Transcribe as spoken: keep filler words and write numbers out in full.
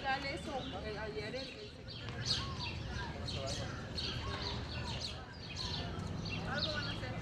fiscal eso, el- ayer el, el secretario. Algo van a hacer.